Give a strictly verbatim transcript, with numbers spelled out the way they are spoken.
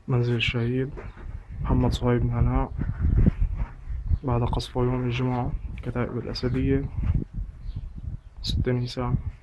منزل الشهيد محمد صهيب نعناع بعد قصفه يوم الجمعة. كتائب الأسدية ستة نيسان.